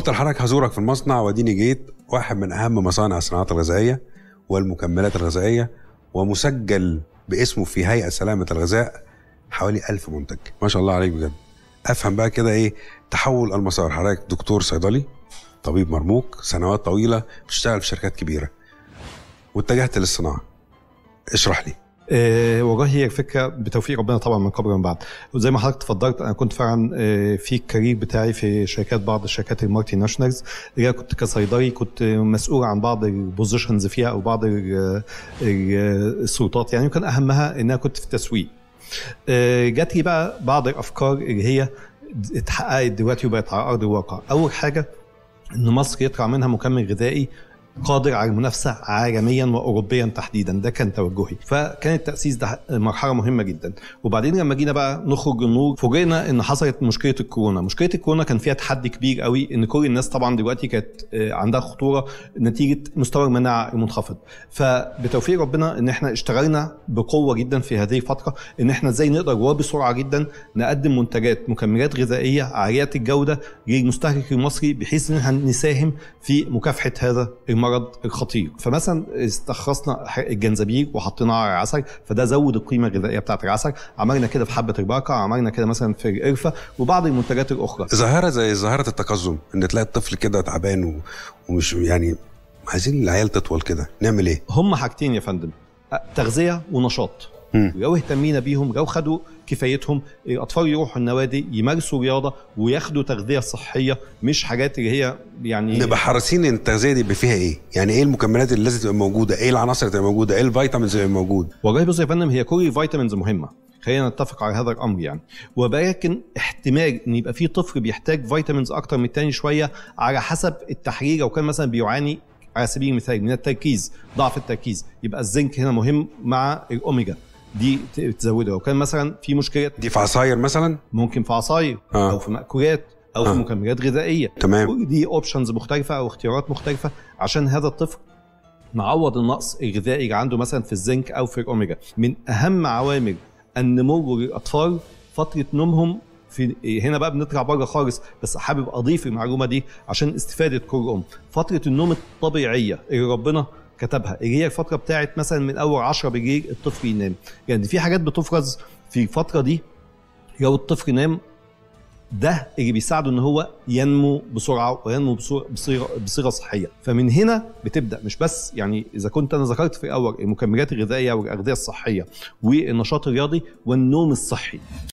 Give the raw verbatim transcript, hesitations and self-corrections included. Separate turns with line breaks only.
قلت لحضرتك هزورك في المصنع واديني جيت. واحد من اهم مصانع الصناعات الغذائيه والمكملات الغذائيه، ومسجل باسمه في هيئه سلامه الغذاء حوالي ألف منتج. ما شاء الله عليك بجد. افهم بقى كده ايه تحول المسار. حضرتك دكتور صيدلي، طبيب مرموق، سنوات طويله بتشتغل في شركات كبيره، واتجهت للصناعه. اشرح لي.
أه والله هي الفكره بتوفيق ربنا طبعا من قبل ومن بعد. وزي ما حضرتك تفضلت انا كنت فعلا أه في الكارير بتاعي في شركات، بعض الشركات المالتي ناشونالز اللي كنت كصيدلي كنت مسؤول عن بعض البوزيشنز فيها او بعض السلطات يعني، وكان اهمها ان انا كنت في التسويق. أه جات لي بقى بعض الافكار اللي هي اتحققت دلوقتي وبقت على ارض الواقع. اول حاجه ان مصر يطلع منها مكمل غذائي قادر على المنافسه عالميا واوروبيا تحديدا، ده كان توجهي. فكان التاسيس ده مرحله مهمه جدا. وبعدين لما جينا بقى نخرج النور فوجئنا ان حصلت مشكله الكورونا. مشكله الكورونا كان فيها تحدي كبير قوي، ان كل الناس طبعا دلوقتي كانت عندها خطوره نتيجه مستوى المناعه المنخفض. فبتوفيق ربنا ان احنا اشتغلنا بقوه جدا في هذه الفتره، ان احنا ازاي نقدر وبسرعه جدا نقدم منتجات مكملات غذائيه عاليه الجوده للمستهلك المصري، بحيث ان احنا نساهم في مكافحه هذا المرض مرض الخطير. فمثلا استخلصنا الجنزبيل وحطيناه على العسل، فده زود القيمه الغذائيه بتاعه العسل. عملنا كده في حبه البركه، عملنا كده مثلا في القرفه وبعض المنتجات الاخرى.
ظاهره زي ظاهره التقزم، ان تلاقي الطفل كده تعبان ومش يعني عايزين العيال تطول كده، نعمل ايه؟
هم حاجتين يا فندم، تغذيه ونشاط. لو اهتمينا بيهم، لو خدوا كفايتهم، الاطفال يروحوا النوادي يمارسوا رياضه وياخدوا تغذيه صحيه، مش حاجات اللي هي يعني
نبقى حريصين ان التغذيه دي فيها ايه؟ يعني ايه المكملات اللي لازم تبقى موجوده؟ ايه العناصر اللي تبقى موجوده؟ ايه الفيتامينز اللي موجود؟
والله بص يا فندم، هي كل الفيتامينز مهمه، خلينا نتفق على هذا الامر يعني. ولكن احتمال ان يبقى في طفل بيحتاج فيتامينز اكتر من الثاني شويه على حسب التحرير. لو كان مثلا بيعاني على سبيل المثال من التركيز، ضعف التركيز، يبقى الزنك هنا مهم مع الاوميجا دي تزوده. لو كان مثلا في مشكله
دي في عصاير مثلا،
ممكن في عصاير آه. او في مأكولات او آه. في مكملات غذائيه.
تمام.
دي اوبشنز مختلفه او اختيارات مختلفه عشان هذا الطفل نعوض النقص الغذائي اللي عنده مثلا في الزنك او في الاوميجا. من اهم عوامل النمو للاطفال فتره نومهم. في هنا بقى بنطلع بره خالص، بس حابب اضيف المعلومه دي عشان استفاده كل ام. فتره النوم الطبيعيه اللي ربنا كتبها، اللي هي الفتره بتاعت مثلا من اول عشرة بالليل الطفل ينام. يعني في حاجات بتفرز في الفتره دي، لو الطفل نام ده اللي بيساعده ان هو ينمو بسرعه وينمو بصيغه بصيغه صحيه. فمن هنا بتبدا، مش بس يعني اذا كنت انا ذكرت في الاول المكملات الغذائيه والاغذيه الصحيه والنشاط الرياضي والنوم الصحي.